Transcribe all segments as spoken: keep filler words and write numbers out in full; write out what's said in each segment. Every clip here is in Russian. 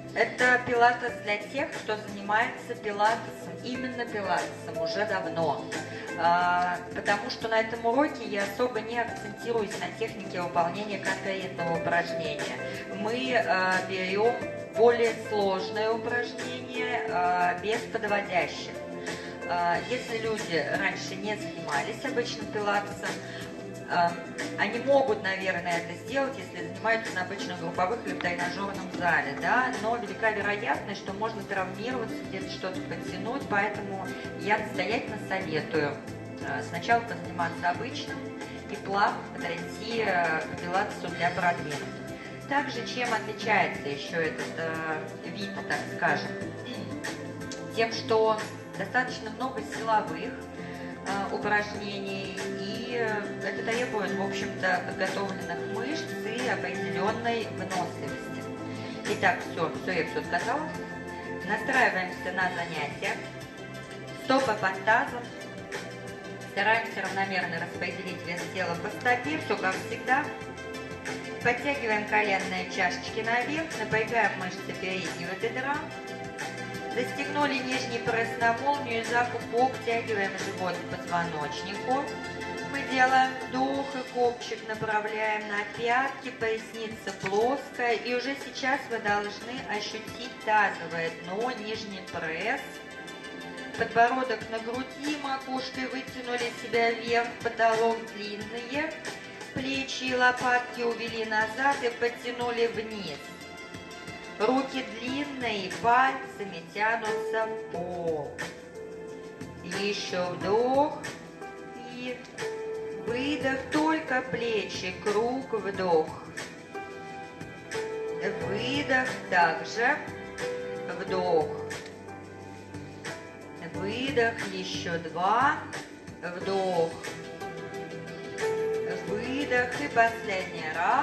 Это пилатес для тех, кто занимается пилатесом, именно пилатесом уже давно. А, потому что на этом уроке я особо не акцентируюсь на технике выполнения конкретного упражнения. Мы а, берем более сложное упражнение а, без подводящих. А, если люди раньше не занимались обычным пилатесом, они могут, наверное, это сделать, если занимаются на обычных групповых или в тренажерном зале, да, но велика вероятность, что можно травмироваться, где-то что-то подтянуть, поэтому я настоятельно советую сначала позаниматься обычным и плавно подойти к пилатесу для продвинутых. Также чем отличается еще этот э, вид, так скажем, тем, что достаточно много силовых упражнений, и это требует, в общем-то, подготовленных мышц и определенной выносливости. Итак, все, все, я все сказала. Настраиваемся на занятия. Стопы под тазом. Стараемся равномерно распределить вес тела по стопе, все как всегда. Подтягиваем коленные чашечки наверх, напрягаем мышцы переднего бедра. Застегнули нижний пресс на молнию, за пупок тягиваем живот к позвоночнику. Мы делаем вдох и копчик направляем на пятки, поясница плоская. И уже сейчас вы должны ощутить тазовое дно, нижний пресс. Подбородок на груди, макушкой вытянули себя вверх, потолок длинные. Плечи и лопатки увели назад и подтянули вниз. Руки длинные, пальцами тянутся в пол. Еще вдох и выдох, только плечи, круг, вдох. Выдох, также вдох. Выдох, еще два, вдох. Выдох и последний раз.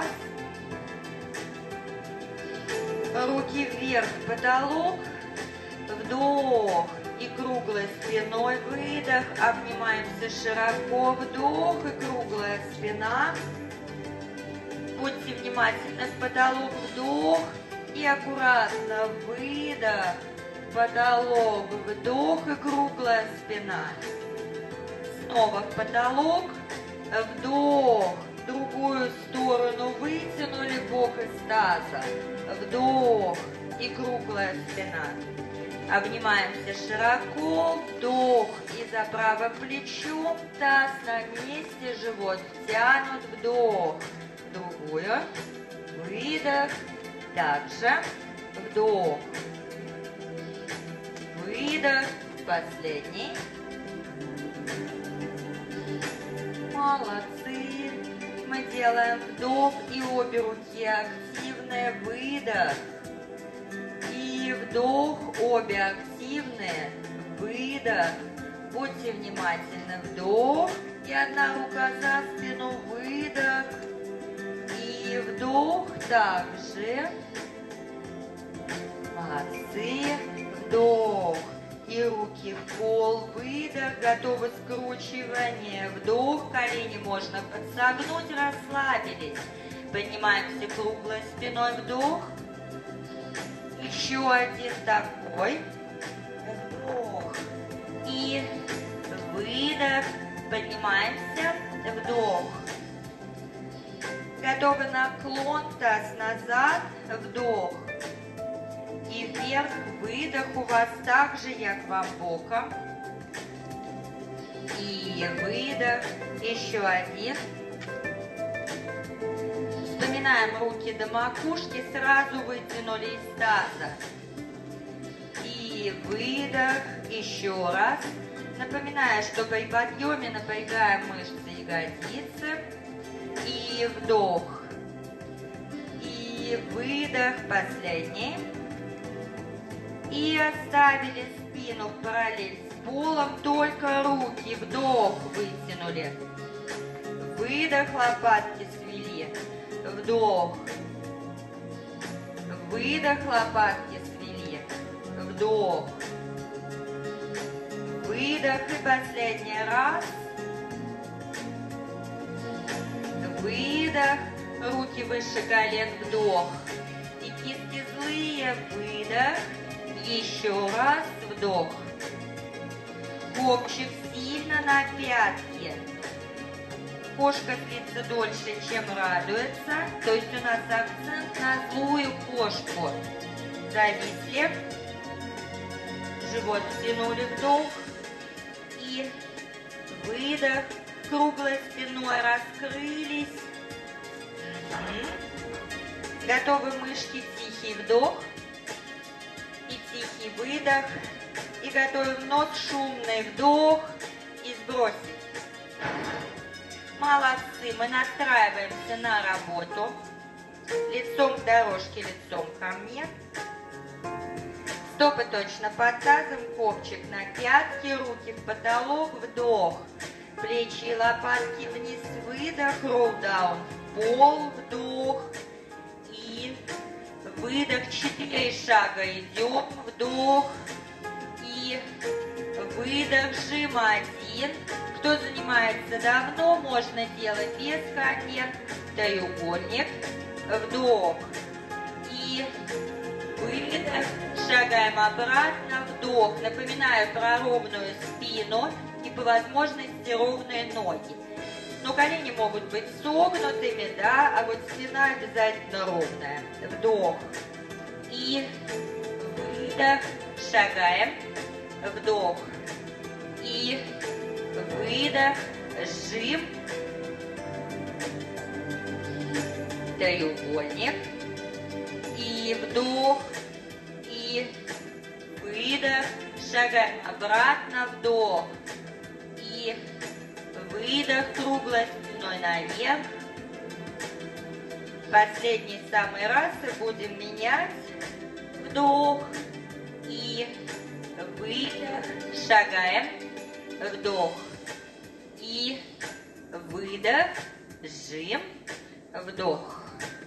Руки вверх, потолок, вдох и круглой спиной выдох, обнимаемся широко, вдох и круглая спина. Будьте внимательны, в потолок, вдох и аккуратно выдох, потолок, вдох и круглая спина. Снова в потолок, вдох. Другую сторону вытянули бок из таза. Вдох и круглая спина. Обнимаемся широко. Вдох и за правым плечом. Таз на месте, живот втянут. Вдох. Другую. Выдох. Также. Вдох. Выдох. Последний. Молодцы. Мы делаем вдох и обе руки активные, выдох. И вдох, обе активные, выдох. Будьте внимательны, вдох. И одна рука за спину, выдох. И вдох также. Молодцы. Вдох. И руки в пол, выдох, готовы скручивание, вдох, колени можно подсогнуть, расслабились. Поднимаемся круглой спиной, вдох. Еще один такой. Вдох. И выдох. Поднимаемся, вдох. Готовы наклон, таз назад, вдох. И вверх, выдох у вас также, я к вам боком. И выдох, еще один. Вспоминаем руки до макушки, сразу вытянули из таза. И выдох, еще раз. Напоминаю, что при подъеме напрягаем мышцы ягодицы. И вдох. И выдох, последний. И оставили спину в параллель с полом, только руки, вдох, вытянули. Выдох, лопатки свели. Вдох. Выдох, лопатки свели. Вдох. Выдох и последний раз. Выдох. Руки выше колен, вдох. И кистки злые. головые, выдох. Еще раз, вдох. Копчик сильно на пятки. Кошка длится дольше, чем радуется. То есть у нас акцент на злую кошку. Зависли. Живот втянули, вдох. И выдох. Круглой спиной раскрылись. Угу. Готовы мышки, тихий вдох. И тихий выдох. И готовим нос, шумный вдох. И сбросить. Молодцы. Мы настраиваемся на работу. Лицом к дорожке, лицом ко мне. Стопы точно под тазом, копчик на пятки, руки в потолок, вдох. Плечи и лопатки вниз, выдох, roll down, пол, вдох. И выдох, четыре шага идем, вдох. И выдох, жим один. Кто занимается давно, можно делать без колен. Треугольник, вдох. И выдох, шагаем обратно, вдох. Напоминаю про ровную спину и по возможности ровные ноги. Но колени могут быть согнутыми, да, а вот спина обязательно ровная. Вдох. И выдох, шагаем, вдох. И выдох, жим. Треугольник. И вдох. И выдох. Шагаем обратно, вдох. И выдох, круглой спиной наверх. Последний самый раз и будем менять. Вдох. И выдох. Шагаем. Вдох. И выдох. Жим. Вдох.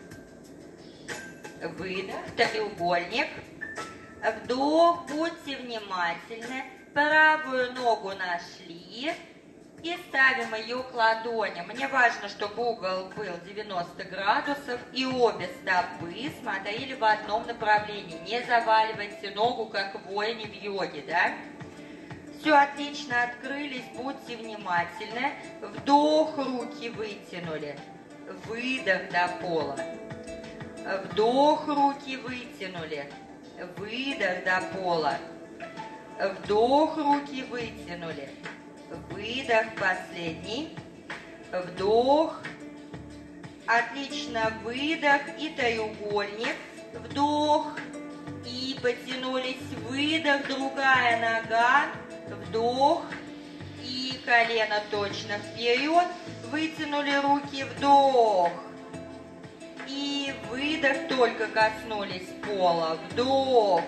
Выдох. Треугольник. Вдох. Будьте внимательны. Правую ногу нашли. И ставим ее к ладони. Мне важно, чтобы угол был девяносто градусов. И обе стопы смотрели в одном направлении. Не заваливайте ногу, как в воине в йоге, да? Все отлично, открылись, будьте внимательны. Вдох, руки вытянули. Выдох до пола. Вдох, руки вытянули. Выдох до пола. Вдох, руки вытянули. Выдох, последний. Вдох. Отлично, выдох и треугольник. Вдох. И потянулись, выдох, другая нога. Вдох. И колено точно вперед. Вытянули руки, вдох. И выдох, только коснулись пола. Вдох.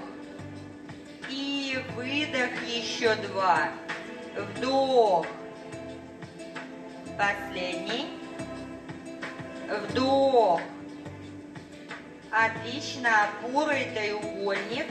И выдох, еще два. Вдох. Последний. Вдох. Отлично, опора и треугольник.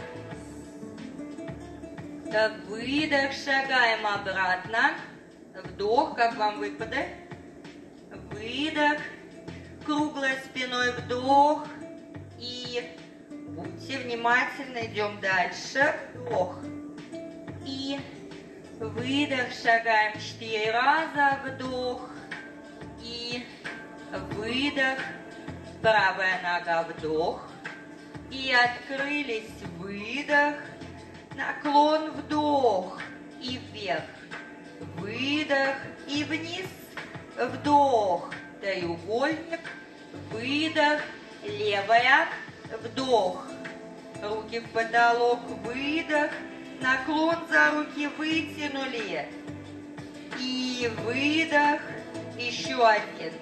Выдох, шагаем обратно. Вдох, как вам выпады? Выдох. Круглой спиной вдох. И будьте внимательны, идем дальше. Вдох. И выдох, шагаем четыре раза. Вдох. И выдох. Правая нога, вдох. И открылись, выдох. Наклон, вдох. И вверх. Выдох. И вниз. Вдох. Треугольник. Выдох. Левая. Вдох. Руки в потолок. Выдох. Наклон, за руки вытянули. И выдох. Еще один.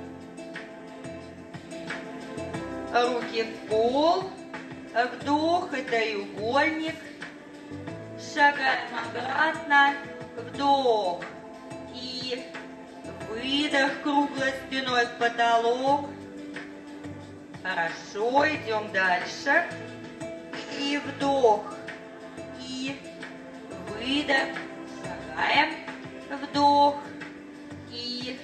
Руки в пол. Вдох и треугольник. Шагаем обратно. Вдох. И выдох круглой спиной в потолок. Хорошо, идем дальше. И вдох. И выдох. Шагаем. Вдох. И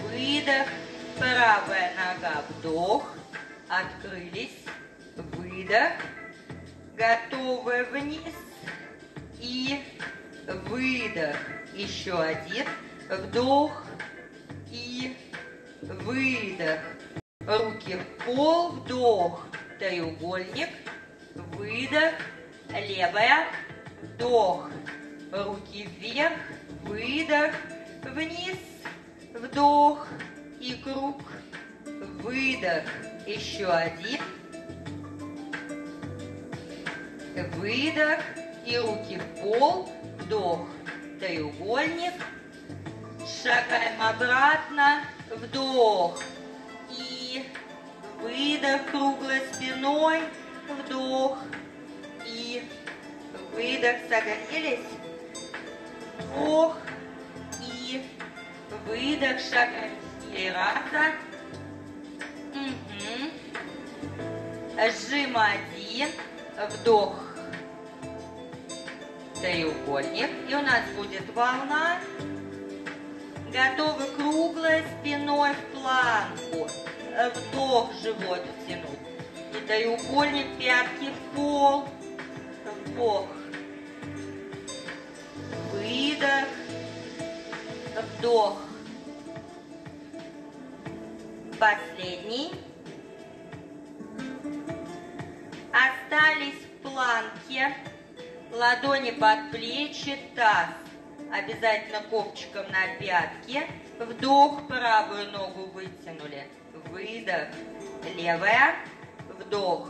выдох. Правая нога, вдох. Открылись. Выдох. выдох. Готовы, вниз и выдох. Еще один. Вдох и выдох. Руки в пол, вдох, треугольник, выдох, левая, вдох, руки вверх, выдох, вниз, вдох и круг, выдох, еще один, выдох и руки в пол, вдох, треугольник, шагаем обратно, вдох и выдох круглой спиной, вдох и выдох, согрелись, вдох и выдох, шагаем четыре раза, угу. Жим один, вдох, треугольник, и у нас будет волна. Готовы круглой спиной в планку. Вдох, живот втянуть. И треугольник, пятки в пол. Вдох. Выдох. Вдох. Последний. Остались в планке. Ладони под плечи, таз. Обязательно копчиком на пятки. Вдох, правую ногу вытянули. Выдох, левая. Вдох.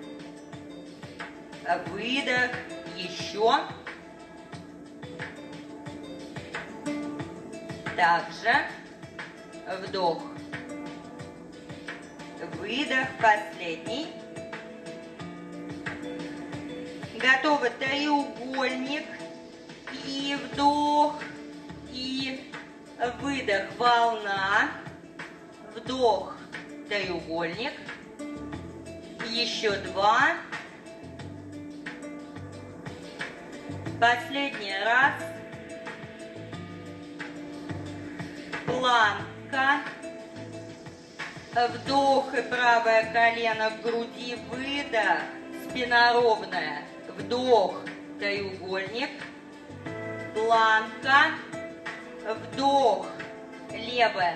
Выдох, еще. Также. Вдох. Выдох, последний. Готовы, треугольник. И вдох, и выдох, волна, вдох, треугольник, еще два, последний раз, планка, вдох и правое колено в груди, выдох, спина ровная, вдох, треугольник, планка, вдох, левая,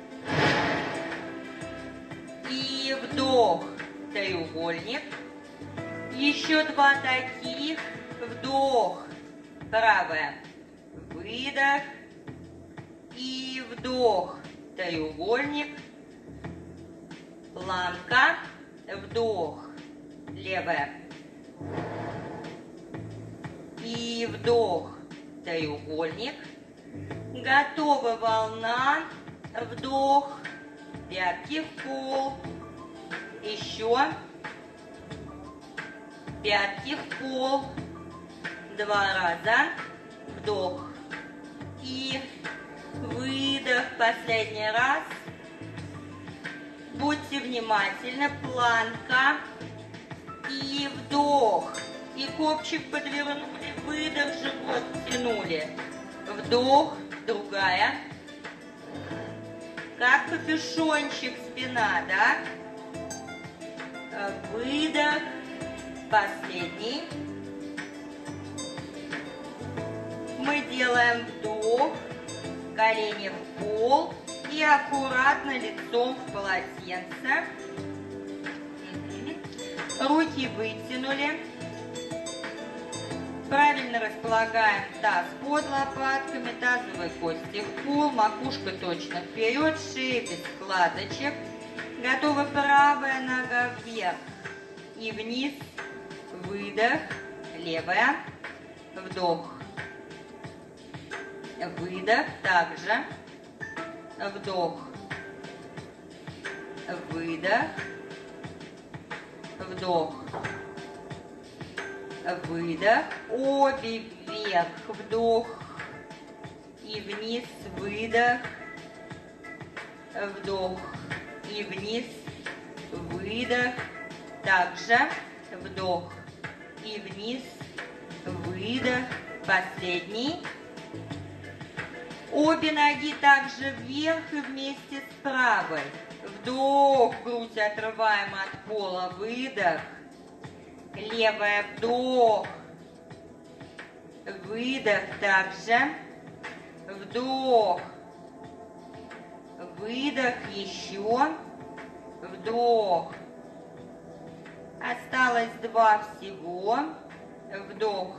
и вдох, треугольник, еще два таких, вдох, правая, выдох, и вдох, треугольник, планка, вдох, левая, и вдох, треугольник. Готова волна. Вдох. Пятки в пол. Еще. Пятки в пол. Два раза. Вдох. И выдох. Последний раз. Будьте внимательны. Планка. И вдох. И копчик подвернули. Выдох, живот тянули. Вдох, другая. Как капюшончик спина, да? Выдох, последний. Мы делаем вдох, колени в пол и аккуратно лицом в полотенце. Руки вытянули. Правильно располагаем таз под лопатками, тазовые кости в пол, макушка точно вперед, шея без складочек. Готова правая нога вверх и вниз. Выдох, левая, вдох, выдох, также, вдох, выдох, вдох. Выдох, обе вверх, вдох и вниз, выдох, вдох и вниз, выдох, также вдох и вниз, выдох, последний. Обе ноги также вверх и вместе с правой. Вдох, грудь отрываем от пола, выдох. Левая, вдох. Выдох также. Вдох. Выдох еще. Вдох. Осталось два всего. Вдох.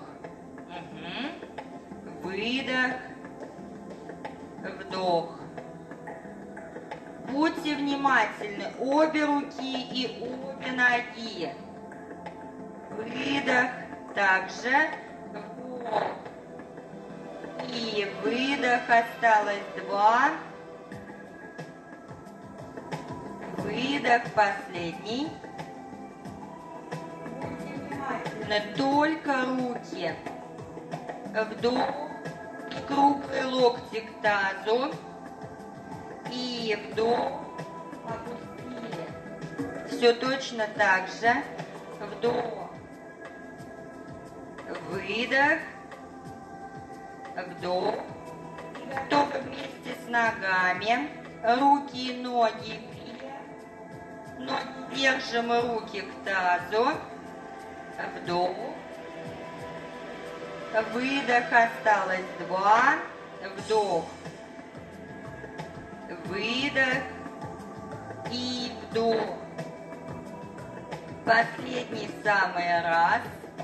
Угу. Выдох. Вдох. Будьте внимательны. Обе руки и обе ноги. Выдох. Также. Вдох. И выдох. Осталось два. Выдох. Последний. Будьте внимательны. Только руки. Вдох. Круглые локти к тазу. И вдох. Опустили. Все точно так же. Вдох. Выдох. Вдох. Готовы вместе с ногами. Руки и ноги вверх. Ноги держим, руки к тазу. Вдох. Выдох. Осталось два. Вдох. Выдох. И вдох. Последний самый раз.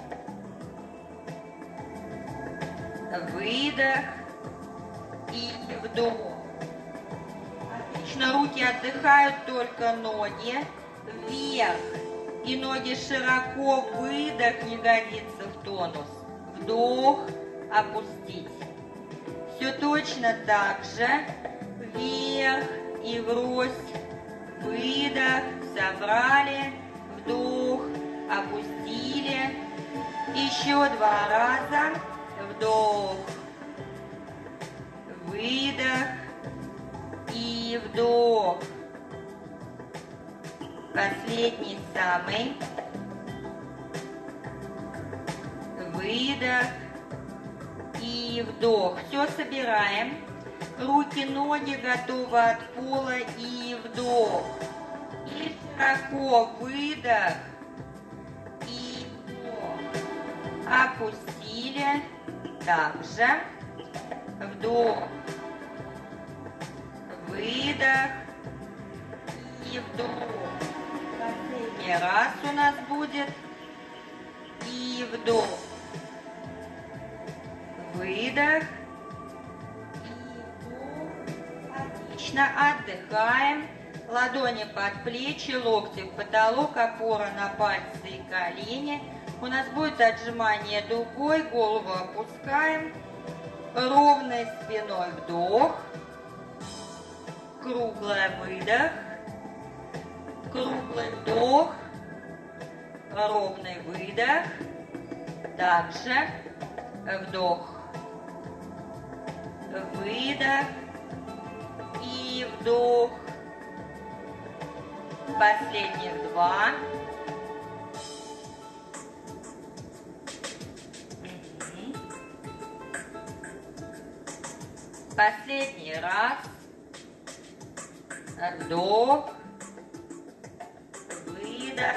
Выдох. И вдох. Отлично. Руки отдыхают, только ноги вверх. И ноги широко. Выдох. Ягодицы в тонус. Вдох. Опустить. Все точно так же. Вверх и врозь. Выдох. Собрали. Вдох. Опустили. Еще два раза. Вдох. Выдох. И вдох. Последний самый. Выдох. И вдох. Все собираем. Руки, ноги готовы от пола. И вдох. И широко. Выдох. И вдох. Опустили. Также. Вдох. Выдох. И вдох. Последний раз у нас будет. И вдох. Выдох. Отлично. Отдыхаем. Ладони под плечи, локти в потолок, опора на пальцы и колени. У нас будет отжимание дугой, голову опускаем. Ровной спиной вдох. Круглый выдох. Круглый вдох. Ровный выдох. Также вдох. Выдох. И вдох. Последних два. Последний раз. Вдох. Выдох.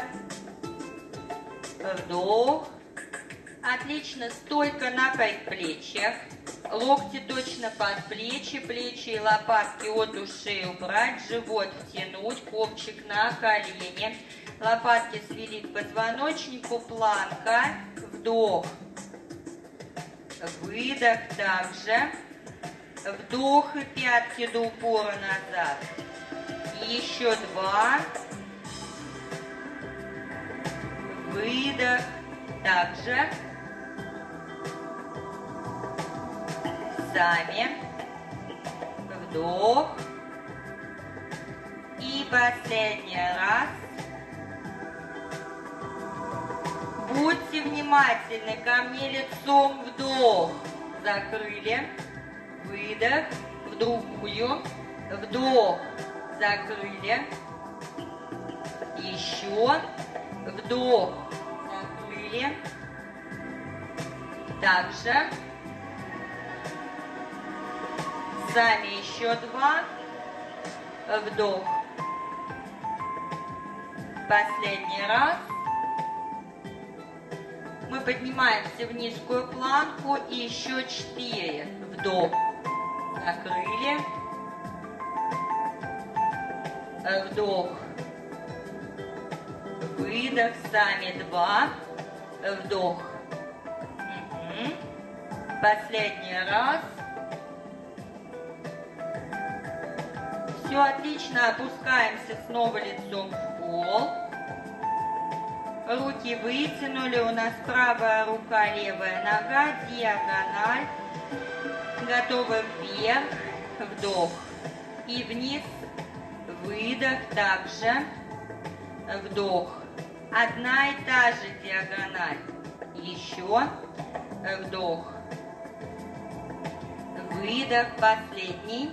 Вдох. Отлично. Стойка на предплечьях. Локти точно под плечи. Плечи и лопатки от ушей убрать. Живот втянуть. Копчик на колени. Лопатки свели к позвоночнику. Планка. Вдох. Выдох также. Вдох и пятки до упора назад. Еще два. Выдох. Также. Сами. Вдох. И последний раз. Будьте внимательны ко мне лицом. Вдох. Закрыли. Выдох. В другую. Вдох. Закрыли. Еще. Вдох. Закрыли. Также. Сами еще два. Вдох. Последний раз. Мы поднимаемся в низкую планку и еще четыре. Вдох. Закрыли. Вдох. Выдох. Сами два. Вдох. Угу. Последний раз. Все отлично. Опускаемся снова лицом в пол. Руки вытянули. У нас правая рука, левая нога. Диагональ. Готовы вверх. Вдох. И вниз. Выдох. Также. Вдох. Одна и та же диагональ. Еще. Вдох. Выдох. Последний.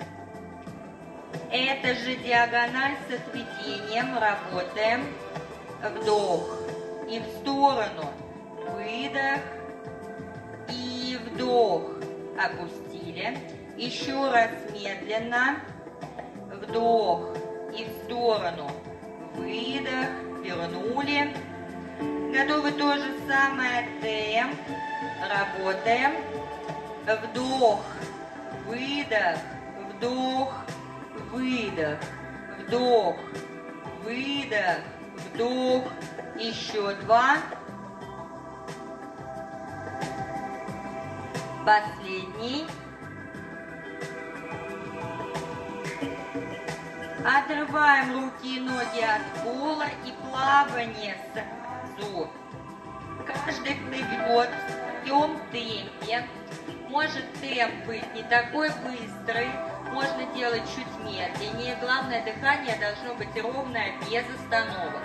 Это же диагональ с отведением. Работаем. Вдох. И в сторону. Выдох. И вдох. Опустили. Еще раз медленно. Вдох. И в сторону. Выдох. Вернули. Готовы то же самое. Темп. Работаем. Вдох. Выдох. Вдох. Выдох. Вдох. Выдох. Вдох. Еще два. Последний. Отрываем руки и ноги от пола и плавание сразу. Каждый плывет в своем темпе. Может темп быть не такой быстрый, можно делать чуть медленнее. Главное, дыхание должно быть ровное, без остановок.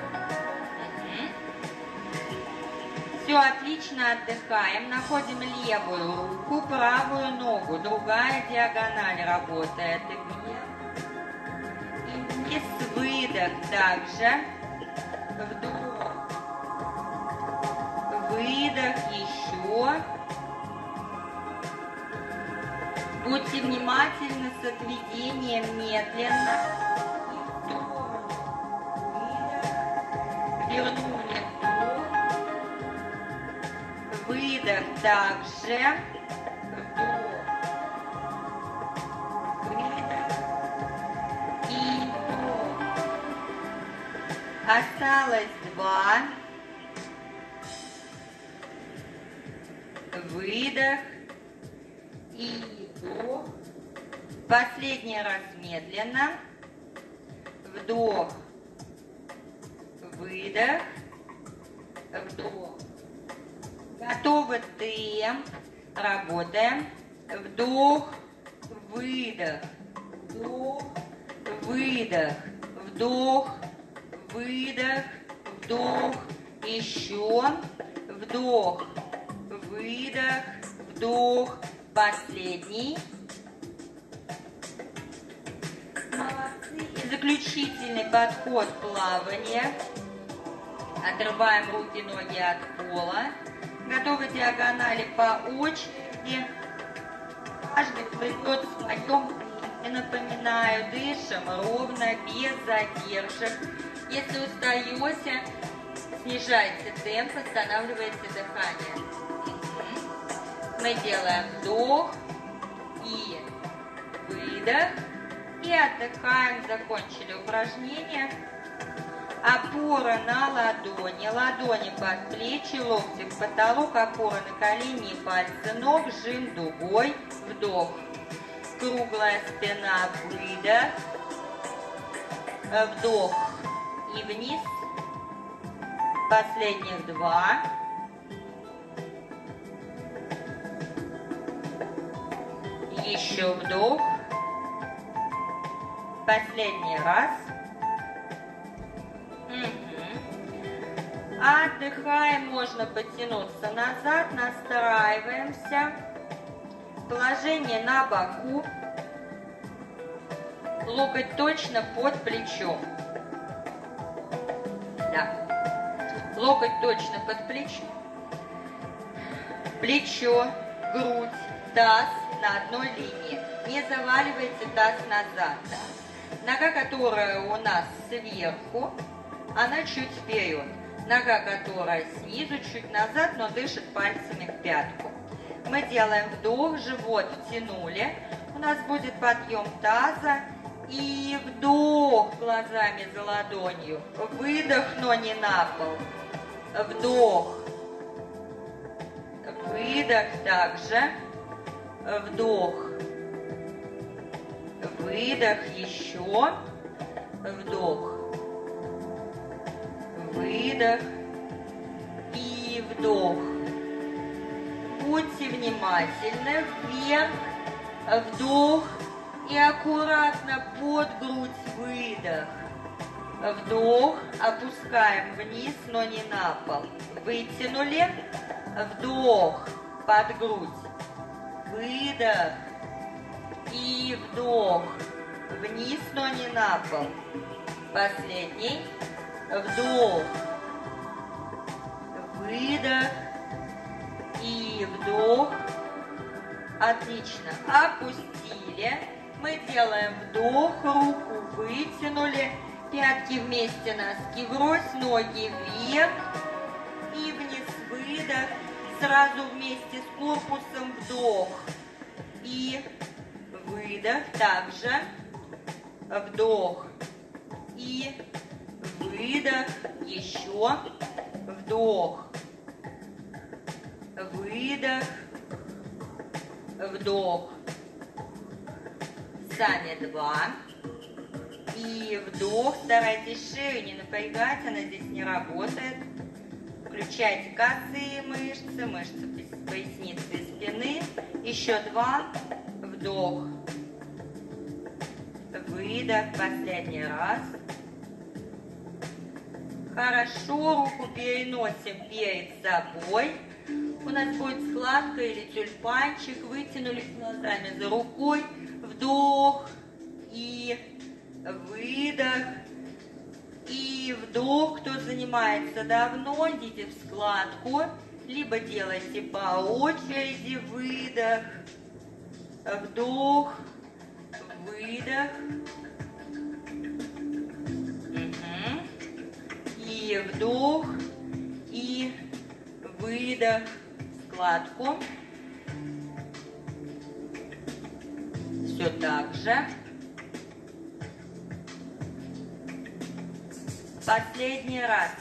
Все отлично, отдыхаем. Находим левую руку, правую ногу. Другая диагональ работает. И вниз, выдох. Также. Вдох. Выдох. Еще. Будьте внимательны с отведением медленно. Выдох. Вернули. Выдох также. Вдох. Выдох. И вдох. Осталось два. Выдох. И вдох. Последний раз медленно. Вдох. Выдох. Вдох. Готовы темп. Работаем. Вдох. Выдох. Вдох. Выдох. Вдох. Выдох. Вдох. Еще. Вдох. Выдох. Вдох. Последний. Молодцы. И заключительный подход плавания. Отрываем руки, ноги от пола. Готовы диагонали по очереди. Каждый плывет в своем. И напоминаю, дышим ровно, без задержек. Если устаете, снижайте темп, останавливайте дыхание. Мы делаем вдох и выдох. И отдыхаем, закончили упражнение. Опора на ладони, ладони под плечи, локти в потолок, опора на колени и пальцы ног, жим дугой, вдох. Круглая спина, выдох. Вдох и вниз. Последних два. Еще вдох. Последний раз. Угу. Отдыхаем, можно потянуться назад, настраиваемся. Положение на боку. Локоть точно под плечом. Да. Локоть точно под плечом. Плечо, грудь, таз на одной линии. Не заваливайте таз назад. Да? Нога, которая у нас сверху, она чуть вперед. Нога, которая снизу, чуть назад, но дышит пальцами в пятку. Мы делаем вдох, живот втянули. У нас будет подъем таза. И вдох глазами за ладонью. Выдох, но не на пол. Вдох. Выдох также. Вдох. Выдох еще. Вдох. Выдох. И вдох. Будьте внимательны. Вверх. Вдох. И аккуратно под грудь выдох. Вдох. Опускаем вниз, но не на пол. Вытянули. Вдох. Под грудь. Выдох. И вдох. Вниз, но не на пол. Последний. Вдох. Выдох. И вдох. Отлично. Опустили. Мы делаем вдох. Руку вытянули. Пятки вместе, носки врозь. Ноги вверх. И вниз выдох. Сразу вместе с корпусом вдох. И выдох. Также вдох. И выдох. Еще. Вдох. Выдох. Вдох. Сами два. И вдох. Старайтесь шею не напрягать, она здесь не работает. Включайте косые мышцы, мышцы поясницы и спины. Еще два. Вдох. Выдох. Последний раз. Хорошо. Руку переносим перед собой. У нас будет складка или тюльпанчик. Вытянули глазами за рукой. Вдох. И выдох. И вдох. Кто занимается давно, идите в складку. Либо делайте по очереди. Выдох. Вдох. Выдох. Угу. И вдох. И выдох. Складку. Все так же. Последний раз.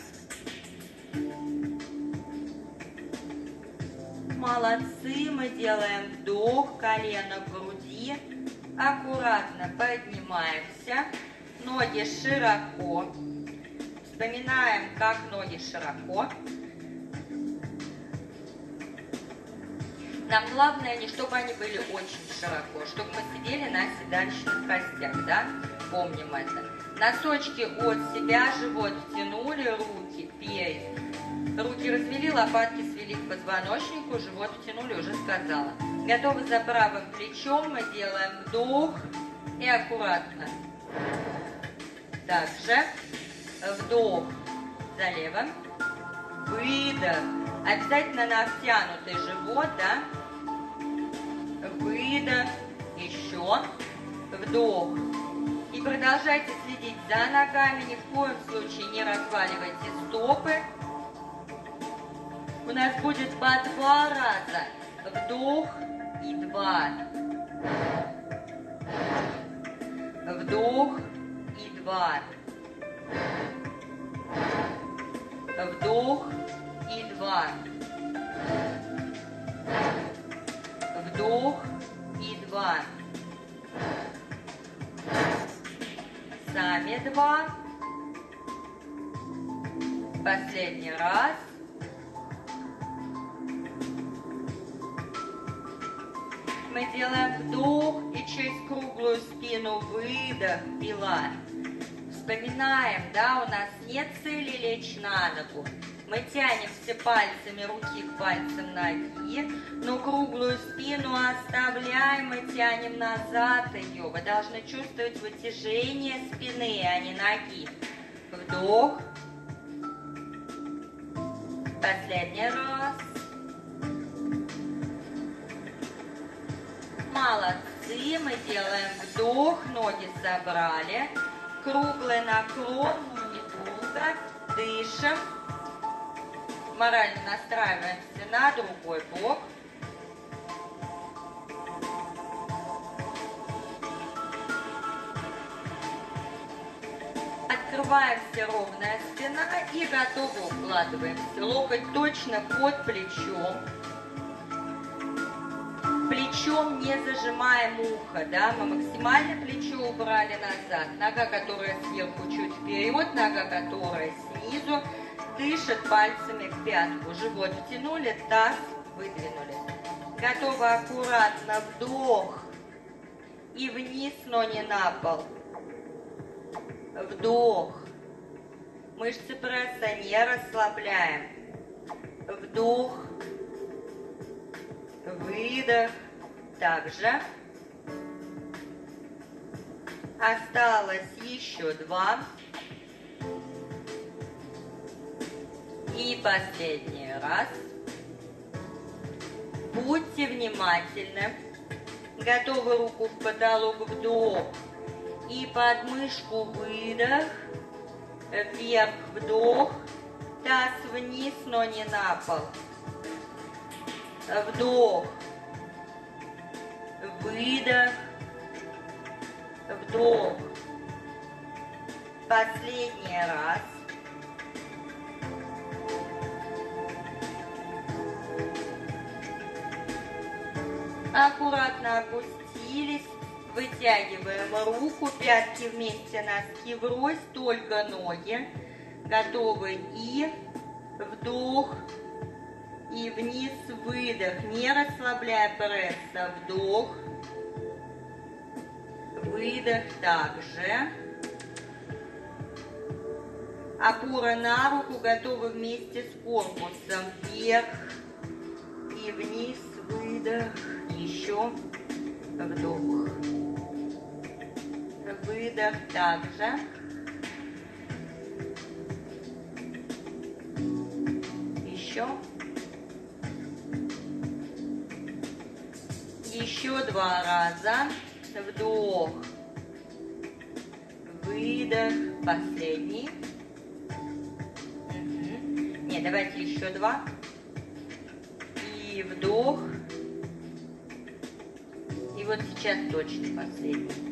Молодцы. Мы делаем вдох, колено к груди. Аккуратно поднимаемся. Ноги широко. Вспоминаем, как ноги широко. Нам главное не чтобы они были очень широко, чтобы мы сидели на седалищных костях, да? Помним это. Носочки от себя, живот втянули, руки перед. Руки развели, лопатки свели к позвоночнику, живот втянули, уже сказала. Готовы за правым плечом, мы делаем вдох и аккуратно. Также вдох за левым, выдох. Обязательно на втянутый живот, да? Выдох, еще, вдох. И продолжайте следить за ногами, ни в коем случае не разваливайте стопы. У нас будет по два раза. Вдох и два. Вдох и два. Вдох и два. Вдох и два. Сами два. Последний раз. Мы делаем вдох и через круглую спину выдох, пила. Вспоминаем, да, у нас нет цели лечь на ногу. Мы тянемся пальцами руки к пальцам ноги, но круглую спину оставляем и тянем назад ее. Вы должны чувствовать вытяжение спины, а не ноги. Вдох. Последний раз. Молодцы. Мы делаем вдох, ноги собрали. Круглый наклон, ноги долго. Дышим. морально настраиваемся на другой бок. Открываемся, ровная спина, и готово укладываемся. Локоть точно под плечом. Плечом не зажимаем ухо, да, мы максимально плечо убрали назад. Нога, которая сверху, чуть вперед, нога, которая снизу, дышит пальцами в пятку. Живот втянули, таз выдвинули. Готово, аккуратно, вдох и вниз, но не на пол. Вдох. Мышцы пресса не расслабляем. Вдох. Выдох. Также. Осталось еще два. И последний раз. Будьте внимательны. Готовы, руку в потолок, вдох. И под мышку выдох. Вверх, вдох. Таз вниз, но не на пол. Вдох. Выдох. Вдох. Последний раз. Аккуратно опустились. Вытягиваем руку, пятки вместе, носки врозь, только ноги. Готовы. И вдох. И вниз, выдох, не расслабляя пресса. Вдох. Выдох также. Опора на руку, готовы вместе с корпусом. Вверх и вниз, выдох. Еще вдох. Выдох также. Еще. Еще два раза. Вдох. Выдох. Последний. Угу. Нет, давайте еще два. И вдох. И вот сейчас точно последний.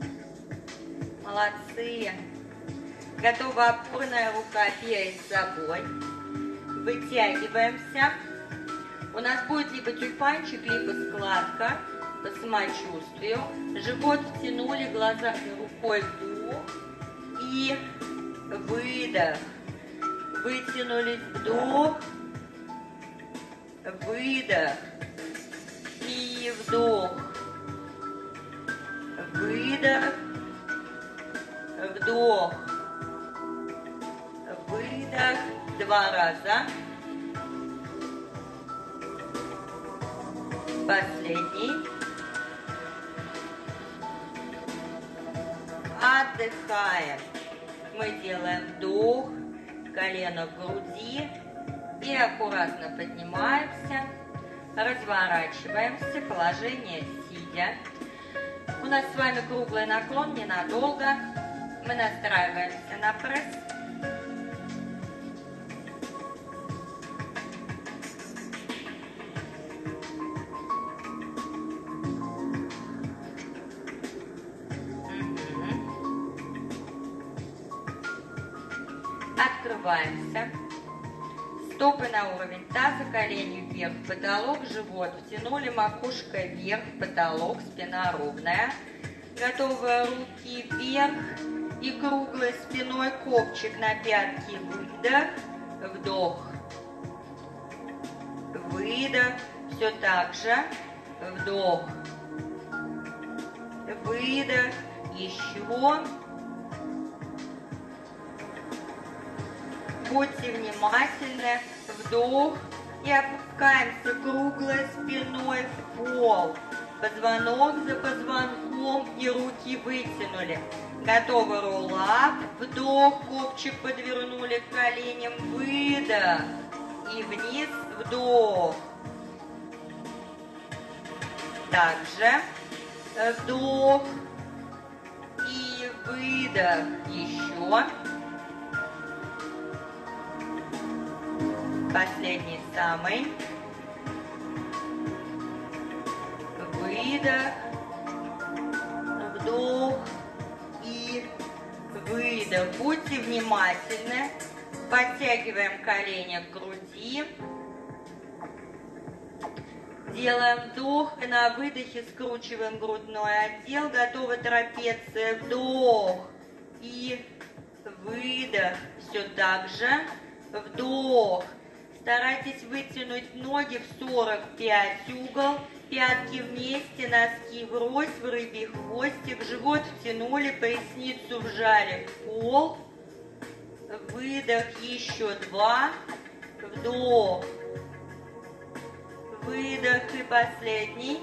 Молодцы. Готова опорная рука перед собой. Вытягиваемся. У нас будет либо тюльпанчик, либо складка по самочувствию. Живот втянули, глаза рукой вдох и выдох. Вытянулись, вдох, выдох и вдох, выдох, вдох, выдох. Два раза. Последний. Отдыхаем. Мы делаем вдох, колено в груди и аккуратно поднимаемся, разворачиваемся, положение сидя. У нас с вами круглый наклон, ненадолго. Мы настраиваемся на пресс. Открываемся. Стопы на уровень таза, колени вверх, потолок, живот втянули, макушка вверх, потолок, спина ровная. Готовы, руки вверх и круглой спиной копчик на пятки. Выдох, вдох, выдох. Все так же. Вдох, выдох. Еще. Будьте внимательны. Вдох. И опускаемся круглой спиной в пол. Позвонок за позвонком и руки вытянули. Готовы, роллап. Вдох, копчик подвернули к коленям. Выдох. И вниз, вдох. Также вдох. И выдох. Еще. Последний самый. Выдох. Вдох и выдох. Будьте внимательны. Подтягиваем колени к груди. Делаем вдох и на выдохе скручиваем грудной отдел. Готова трапеция. Вдох и выдох. Все так же. Вдох. Старайтесь вытянуть ноги в сорок пять угол. Пятки вместе, носки врозь, в рыбий хвостик. Живот втянули, поясницу вжали в пол. Выдох, еще два. Вдох. Выдох и последний.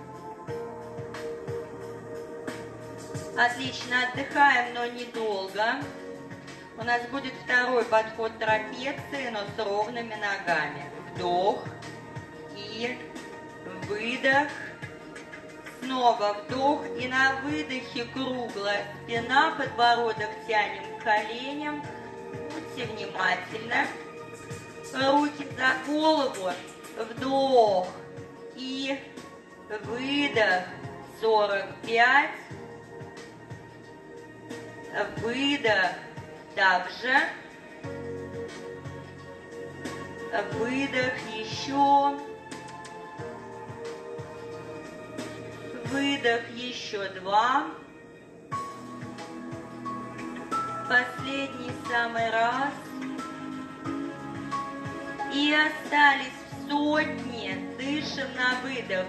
Отлично, отдыхаем, но недолго. У нас будет второй подход трапеции, но с ровными ногами. Вдох и выдох. Снова вдох и на выдохе круглая спина, подбородок тянем к коленям. Будьте внимательны. Руки за голову. Вдох и выдох. сорок пять. Выдох. Также. Выдох еще. Выдох еще два. Последний самый раз. И остались в сотне. Дышим на выдох.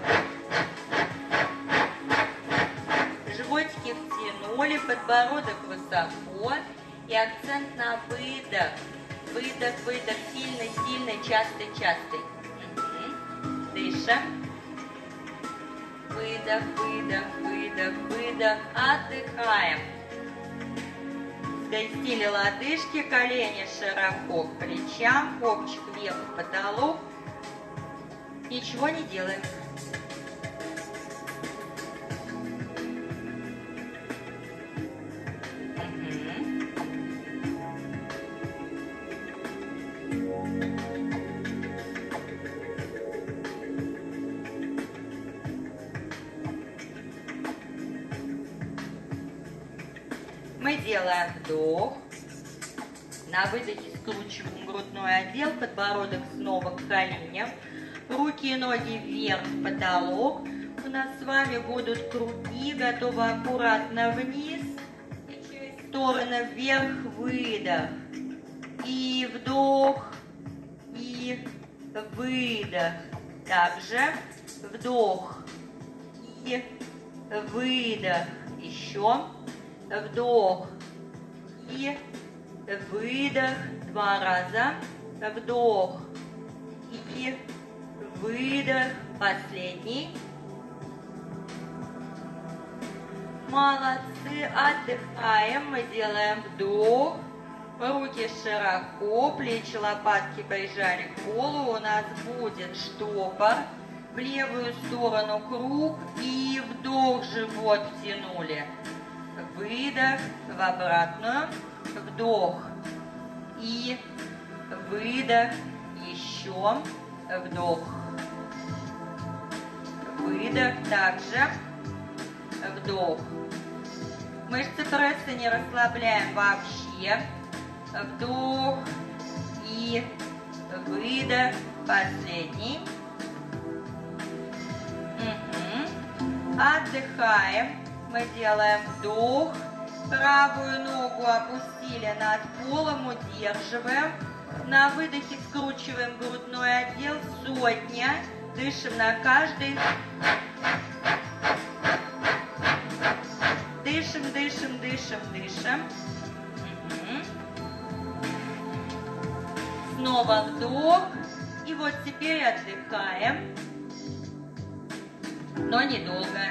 Животики втянули, подбородок высоко. И акцент на выдох. Выдох, выдох. Сильный, сильный, частый, частый. Угу. Дышим. Выдох, выдох, выдох, выдох. Отдыхаем. Скрестили лодыжки, колени широко к плечам, копчик вверх в потолок. Ничего не делаем. Мы делаем вдох. На выдохе скручиваем грудной отдел, подбородок снова к коленям. Руки и ноги вверх в потолок. У нас с вами будут круги. Готовы аккуратно вниз. И через стороны вверх выдох. И вдох. И выдох. Также вдох. И выдох. Еще. Вдох и выдох. Два раза. Вдох и выдох. Последний. Молодцы. Отдыхаем. Мы делаем вдох. Руки широко. Плечи, лопатки прижали к полу. У нас будет штопор. В левую сторону круг. И вдох. Живот втянули. Выдох в обратную, вдох и выдох, еще вдох, выдох, также вдох. Мышцы пресса не расслабляем вообще, вдох и выдох, последний. Угу. Отдыхаем. Мы делаем вдох, правую ногу опустили над полом, удерживаем. На выдохе скручиваем грудной отдел, сотня. Дышим на каждый. Дышим, дышим, дышим, дышим. Угу. Снова вдох. И вот теперь отдыхаем. Но недолго.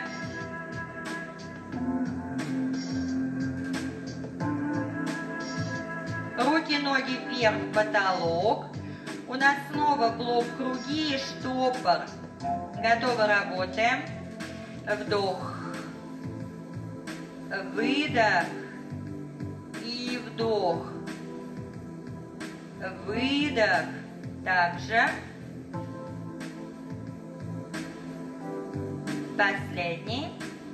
Руки, ноги вверх в потолок. У нас снова блок круги и штопор. Готовы, работаем. Вдох. Выдох. И вдох. Выдох. Также. Последний.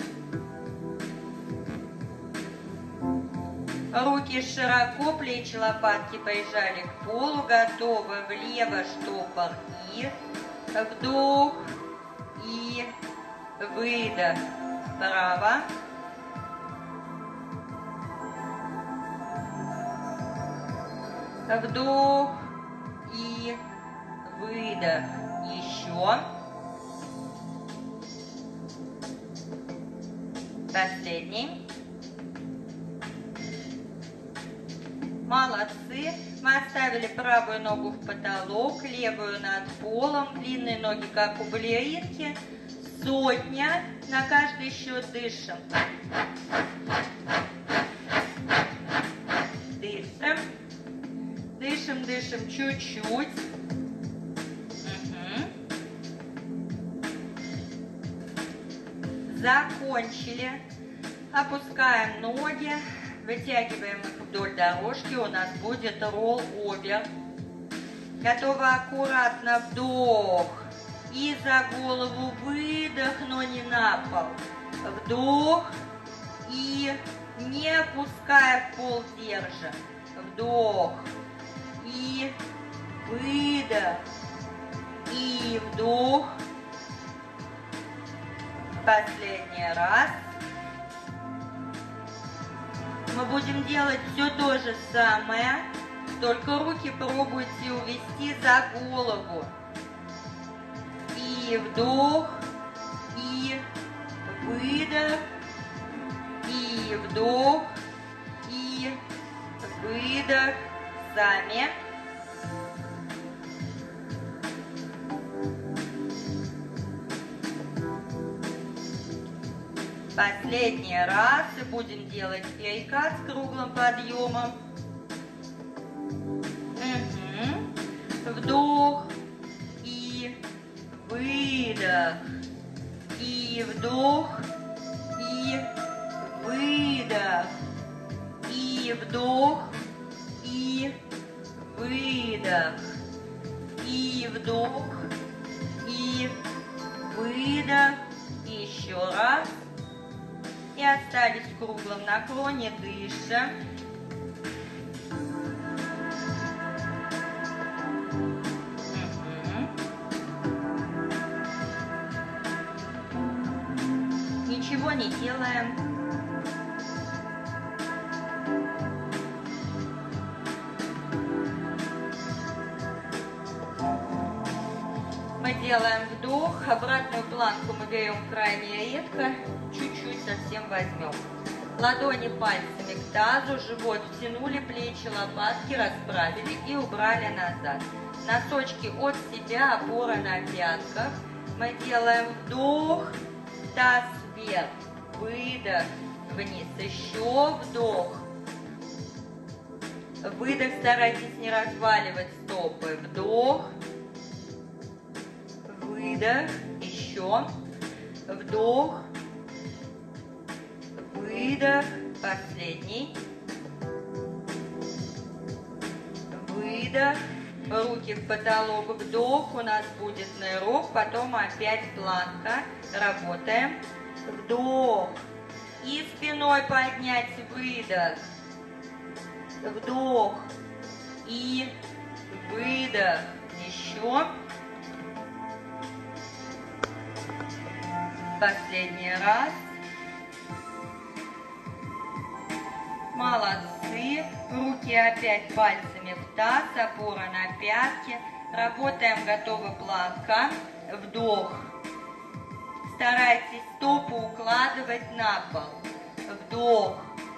Руки широко, плечи, лопатки прижали к полу. Готовы. Влево штопор и вдох и выдох. Вправо. Вдох и выдох. Еще. Последний. Молодцы. Мы оставили правую ногу в потолок, левую над полом, длинные ноги, как у балеринки. Сотня. На каждый счет дышим. Дышим. Дышим, дышим чуть-чуть. Угу. Закончили. Опускаем ноги. Вытягиваем их вдоль дорожки. У нас будет ролл-овер. Готово. Аккуратно вдох. И за голову выдох, но не на пол. Вдох. И не опуская в пол, держим. Вдох. И выдох. И вдох. Последний раз. Мы будем делать все то же самое, только руки пробуйте увести за голову. И вдох, и выдох, и вдох, и выдох. Сами. Последний раз. И будем делать перекат с круглым подъемом. Угу. Вдох и выдох. И вдох и выдох. И вдох и выдох. И вдох и выдох. И еще раз. И остались в круглом наклоне, дышим. Угу. Ничего не делаем. Мы делаем вдох, обратную планку мы берем крайне редко. Чуть-чуть совсем возьмем. Ладони пальцами к тазу, живот втянули, плечи, лопатки расправили и убрали назад. Носочки от себя, опора на пятках. Мы делаем вдох, таз вверх, выдох, вниз. Еще вдох. Выдох, старайтесь не разваливать стопы. Вдох, выдох, еще. Вдох. Выдох, последний. Выдох, руки в потолок, вдох, у нас будет нырок, потом опять планка, работаем. Вдох, и спиной поднять, выдох. Вдох, и выдох, еще. Последний раз. Молодцы. Руки опять пальцами в таз, опора на пятки. Работаем, готова планка. Вдох. Старайтесь стопу укладывать на пол. Вдох.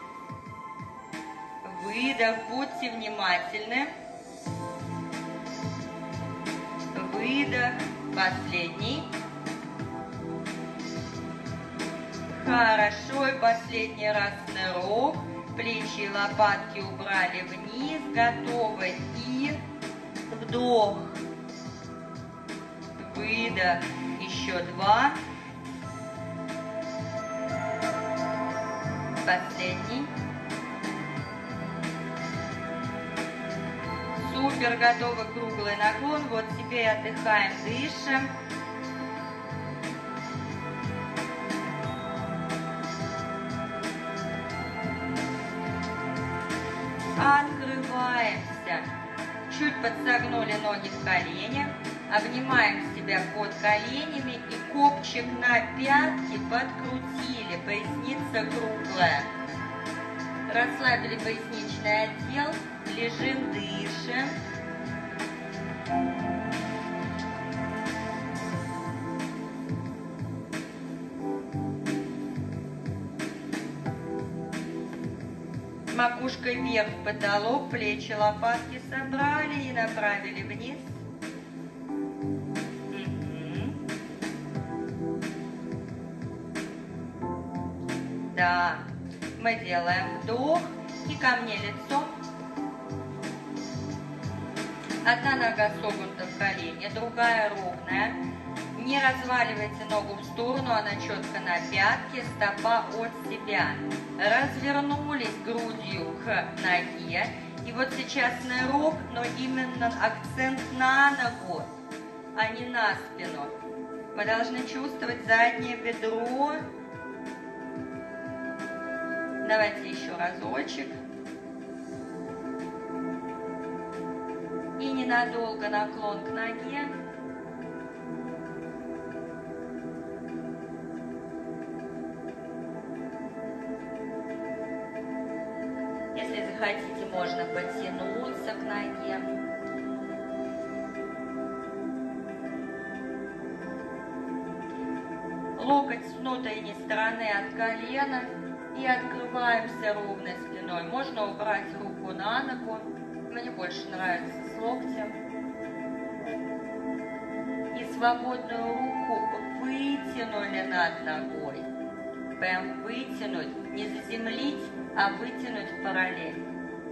Выдох. Будьте внимательны. Выдох. Последний. Хорошо. И последний раз нырок. Плечи и лопатки убрали вниз. Готовы. И вдох. Выдох. Еще два. Последний. Супер, готово, круглый наклон. Вот теперь отдыхаем, дышим. Открываемся. Чуть подсогнули ноги в коленях. Обнимаем себя под коленями и копчик на пятки подкрутили. Поясница круглая. Расслабили поясничный отдел. Лежим, дышим. Макушкой вверх в потолок, плечи, лопатки собрали и направили вниз. Угу. Да, мы делаем вдох и ко мне лицом. Одна нога согнута в колене, другая ровная. Не разваливайте ногу в сторону, она четко на пятке, стопа от себя. Развернулись грудью к ноге. И вот сейчас нырок, но именно акцент на ногу, а не на спину. Мы должны чувствовать заднее бедро. Давайте еще разочек. И ненадолго наклон к ноге. Если захотите, можно потянуться к ноге. Локоть с внутренней стороны от колена. И открываемся ровной спиной. Можно убрать руку на ногу. Мне больше нравится с локтем. И свободную руку вытянули над ногой. Прям вытянуть. Не заземлить, а вытянуть в параллель.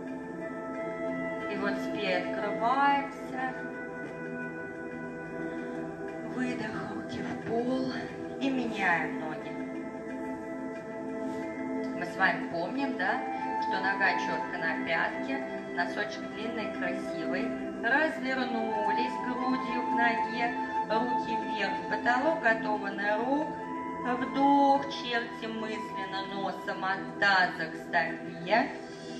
И вот теперь открываемся. Выдох, руки в пол. И меняем ноги. Мы с вами помним, да, что нога четко на пятке. Носочек длинный, красивый. Развернулись грудью к ноге. Руки вверх в потолок. Готовы нырок. Вдох. Чертим мысленно носом от таза к стопе.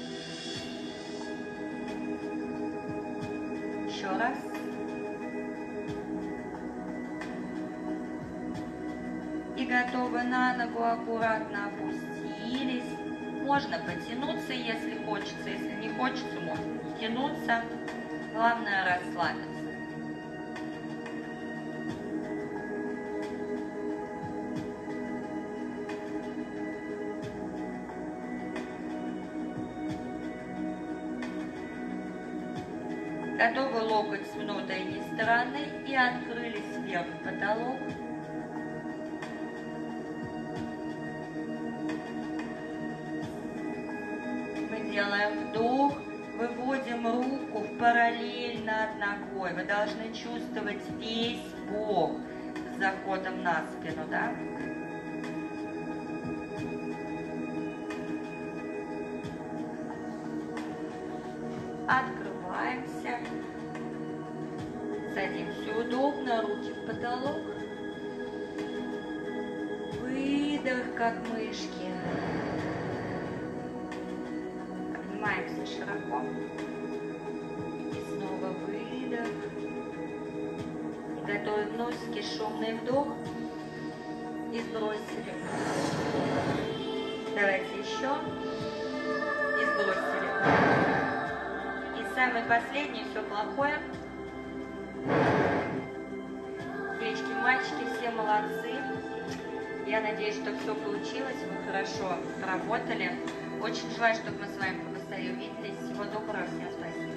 Еще раз. И готовы на ногу, аккуратно опустились. Можно потянуться, если хочется. Если не хочется, можно не тянуться. Главное расслабиться. Готовы, локоть с внутренней стороны и открылись вверх в потолок. Мы делаем вдох, выводим руку в параллель над ногой. Вы должны чувствовать весь бок с заходом на спину, да? Открываемся. Садимся удобно, руки в потолок. Выдох, как мышки. Обнимаемся широко. И снова выдох. И готовим носики, шумный вдох. И сбросили. Давайте еще. И сбросили. И самый последний, все плохое. Девочки, мальчики, все молодцы. Я надеюсь, что все получилось, вы хорошо работали. Очень желаю, чтобы мы с вами побыстрее увиделись. Всего доброго, всем спасибо.